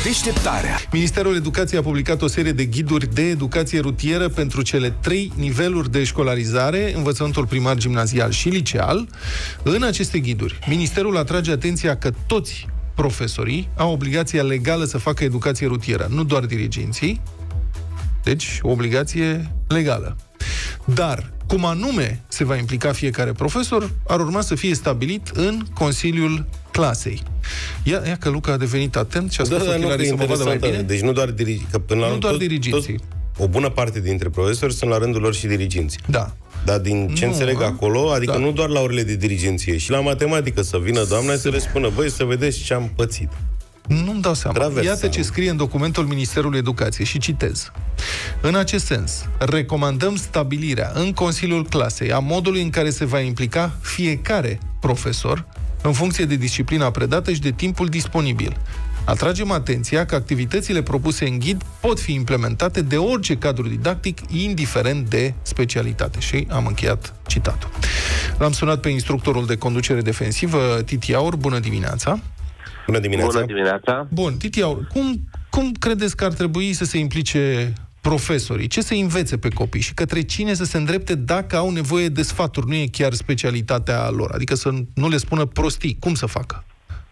Deșteptarea. Ministerul Educației a publicat o serie de ghiduri de educație rutieră pentru cele 3 niveluri de școlarizare, învățământul primar, gimnazial și liceal. În aceste ghiduri, Ministerul atrage atenția că toți profesorii au obligația legală să facă educație rutieră, nu doar dirigenții. Deci, o obligație legală. Dar, cum anume se va implica fiecare profesor, ar urma să fie stabilit în Consiliul Clasei. Ia că Luca a devenit atent și a spus ochelarii să mă vadă mai bine. Deci nu doar dirigenții. O bună parte dintre profesori sunt la rândul lor și diriginți. Da. Dar din ce înțeleg acolo, adică nu doar la orele de dirigenție, și la matematică să vină doamna și să le spună: băi, să vedeți ce am pățit. Nu-mi dau seama. Iată ce scrie în documentul Ministerului Educației și citez. În acest sens, recomandăm stabilirea în Consiliul Clasei a modului în care se va implica fiecare profesor în funcție de disciplina predată și de timpul disponibil. Atragem atenția că activitățile propuse în ghid pot fi implementate de orice cadru didactic, indiferent de specialitate. Și am încheiat citatul. L-am sunat pe instructorul de conducere defensivă, Titi Aur. Bună dimineața! Bună dimineața! Bună dimineața! Bun, Titi Aur, cum credeți că ar trebui să se implice profesorii? Ce să învețe pe copii și către cine să se îndrepte dacă au nevoie de sfaturi? Nu e chiar specialitatea lor. Adică să nu le spună prostii. Cum să facă?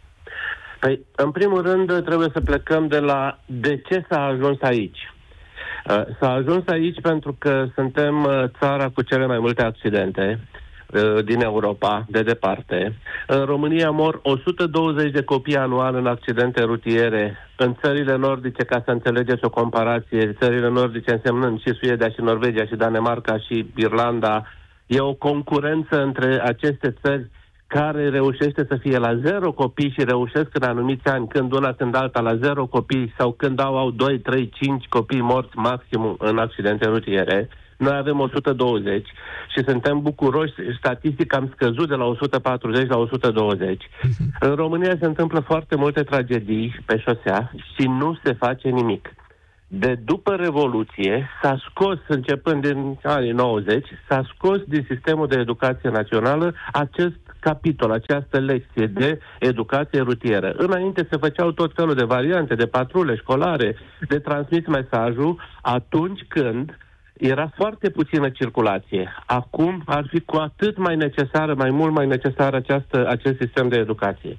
Păi, în primul rând, trebuie să plecăm de la de ce s-a ajuns aici. S-a ajuns aici pentru că suntem țara cu cele mai multe accidente din Europa, de departe. În România mor 120 de copii anual în accidente rutiere. În țările nordice, ca să înțelegeți o comparație, țările nordice însemnând și Suedia, și Norvegia, și Danemarca, și Irlanda, e o concurență între aceste țări care reușește să fie la 0 copii și reușesc în anumiți ani, când una, când alta, la 0 copii, sau când au 2, 3, 5 copii morți maxim în accidente rutiere. Noi avem 120 și suntem bucuroși, statistic am scăzut de la 140 la 120. În România se întâmplă foarte multe tragedii pe șosea și nu se face nimic. De după Revoluție s-a scos, începând din anii 90, s-a scos din sistemul de educație națională acest capitol, această lecție de educație rutieră. Înainte se făceau tot felul de variante, de patrule școlare, de transmis mesajul atunci când era foarte puțină circulație. Acum ar fi cu atât mai necesară, mai mult mai necesar acest sistem de educație.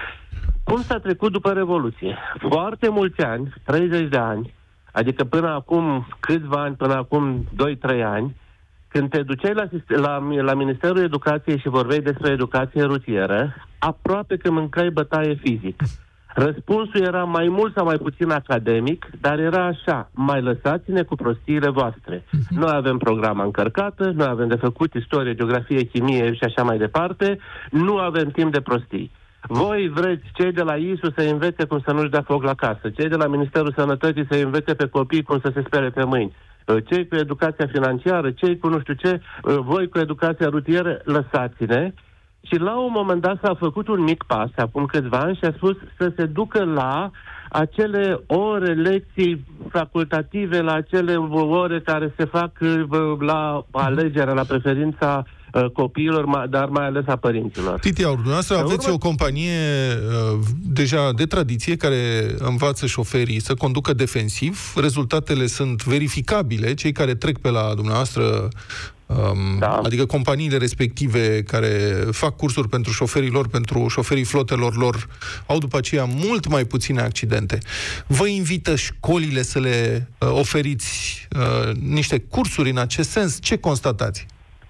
Cum s-a trecut după Revoluție? Foarte mulți ani, 30 de ani, adică până acum câțiva ani, până acum 2-3 ani, când te duceai la Ministerul Educației și vorbeai despre educație rutieră, aproape că mâncai bătaie fizic. Răspunsul era mai mult sau mai puțin academic, dar era așa: mai lăsați-ne cu prostiile voastre. Noi avem programa încărcată, noi avem de făcut istorie, geografie, chimie și așa mai departe, nu avem timp de prostii. Voi vreți cei de la ISU să învețe cum să nu-și dea foc la casă, cei de la Ministerul Sănătății să învețe pe copii cum să se spere pe mâini, cei cu educația financiară, cei cu nu știu ce, voi cu educația rutieră, lăsați-ne. Și la un moment dat s-a făcut un mic pas, acum câțiva ani, și a spus să se ducă la acele ore, lecții facultative, la acele ore care se fac la alegerea, la preferința copiilor, dar mai ales a părinților. Titi Aur, dumneavoastră aveți o companie deja de tradiție care învață șoferii să conducă defensiv. Rezultatele sunt verificabile. Cei care trec pe la dumneavoastră, adică companiile respective care fac cursuri pentru șoferii lor, pentru șoferii flotelor lor, au după aceea mult mai puține accidente. Vă invită școlile să le oferiți niște cursuri în acest sens? Ce constatați?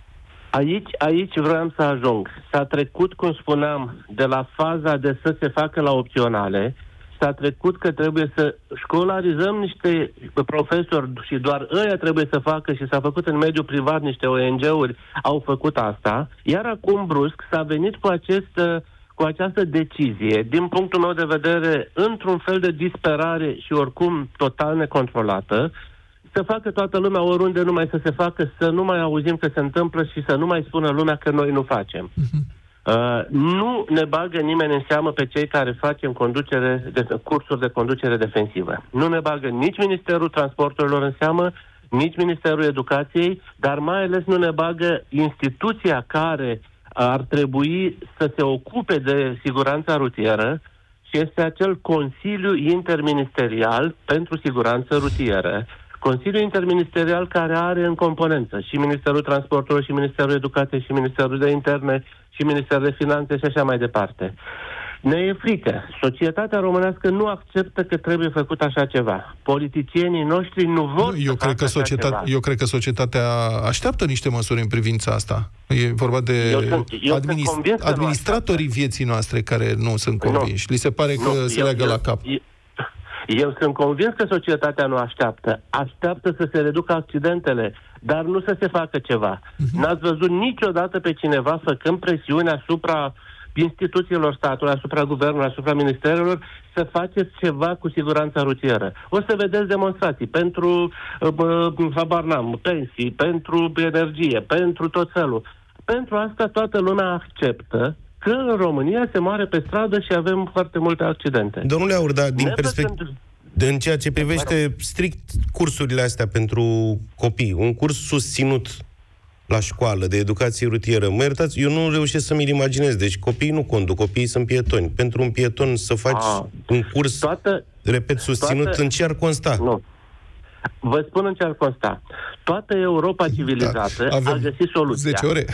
Aici vreau să ajung. S-a trecut, cum spuneam, de la faza de să se facă la opționale, s-a trecut că trebuie să școlarizăm niște profesori și doar ăia trebuie să facă, și s-a făcut în mediul privat, niște ONG-uri au făcut asta, iar acum brusc s-a venit cu această decizie, din punctul meu de vedere, într-un fel de disperare și oricum total necontrolată, să facă toată lumea oriunde numai să se facă, să nu mai auzim că se întâmplă și să nu mai spună lumea că noi nu facem. Nu ne bagă nimeni în seamă pe cei care facem cursuri de conducere defensivă. Nu ne bagă nici Ministerul Transporturilor în seamă, nici Ministerul Educației, dar mai ales nu ne bagă instituția care ar trebui să se ocupe de siguranța rutieră și este acel Consiliu Interministerial pentru Siguranță Rutieră. Consiliul Interministerial care are în componență și Ministerul Transportului, și Ministerul Educației, și Ministerul de Interne, și Ministerul de Finanțe și așa mai departe. Ne e frică. Societatea românească nu acceptă că trebuie făcut așa ceva. Politicienii noștri nu vor eu cred că societatea așteaptă niște măsuri în privința asta. E vorba de administratorii vieții noastre care nu sunt convinși. Li se pare că se leagă la cap. Eu sunt convins că societatea nu așteaptă. Așteaptă să se reducă accidentele, dar nu să se facă ceva. N-ați văzut niciodată pe cineva făcând presiune asupra instituțiilor statului, asupra guvernului, asupra ministerelor, să faceți ceva cu siguranța rutieră. O să vedeți demonstrații pentru, habar n-am, pensii, pentru energie, pentru tot felul. Pentru asta toată lumea acceptă că în România se moare pe stradă și avem foarte multe accidente. Domnule Aur, dar în ceea ce privește strict cursurile astea pentru copii, un curs susținut la școală de educație rutieră, mă iertați, eu nu reușesc să mi-l imaginez. Deci copiii nu conduc, copiii sunt pietoni. Pentru un pieton să faci un curs, susținut, în ce ar consta? Nu. Vă spun în ce ar consta. Toată Europa civilizată a găsit soluția. 10 ore.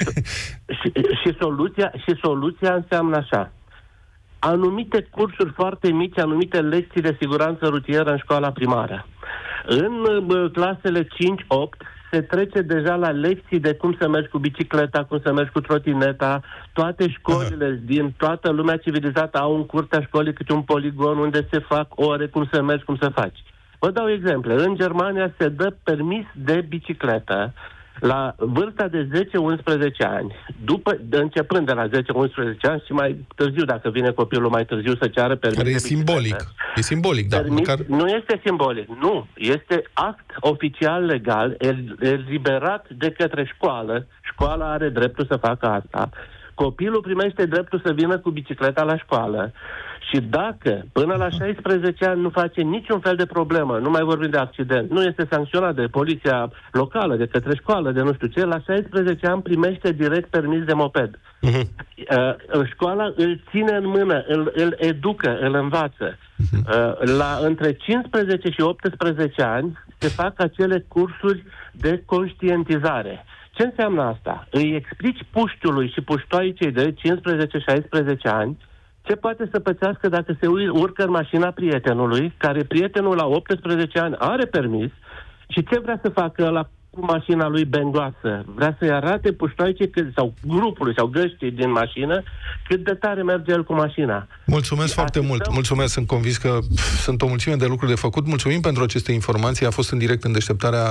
Și soluția înseamnă așa. Anumite cursuri foarte mici, anumite lecții de siguranță rutieră în școala primară. În clasele 5-8 se trece deja la lecții de cum să mergi cu bicicleta, cum să mergi cu trotineta. Toate școlile din toată lumea civilizată au în curtea școlii câte un poligon unde se fac ore, cum să mergi, cum să faci. Vă dau exemple. În Germania se dă permis de bicicletă la vârsta de 10-11 ani, începând de la 10-11 ani și mai târziu, dacă vine copilul mai târziu să ceară permis. Care e simbolic. E simbolic, da. Nu este simbolic, nu. Este act oficial legal, eliberat de către școală. Școala are dreptul să facă asta. Copilul primește dreptul să vină cu bicicleta la școală. Și dacă până la 16 ani nu face niciun fel de problemă, nu mai vorbim de accident, nu este sancționat de poliția locală, de către școală, de nu știu ce, la 16 ani primește direct permis de moped. Școala îl ține în mână, îl educă, îl învață. Între 15 și 18 ani se fac acele cursuri de conștientizare. Ce înseamnă asta? Îi explici puștiului și puștoaicei de 15-16 ani ce poate să pățească dacă se urcă în mașina prietenului, care prietenul la 18 ani are permis, și ce vrea să facă ăla cu mașina lui bengoasă? Vrea să-i arate puștoaicei sau grupului sau găștii din mașină cât de tare merge el cu mașina. Mulțumesc foarte mult. Mulțumesc, sunt convins că sunt o mulțime de lucruri de făcut. Mulțumim pentru aceste informații. A fost în direct în deșteptarea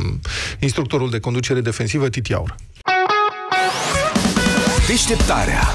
instructorul de conducere defensivă Titi Aur. Deșteptarea